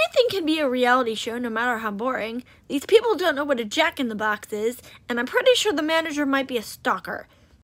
Anything can be a reality show, no matter how boring. These people don't know what a jack-in-the-box is, and I'm pretty sure the manager might be a stalker.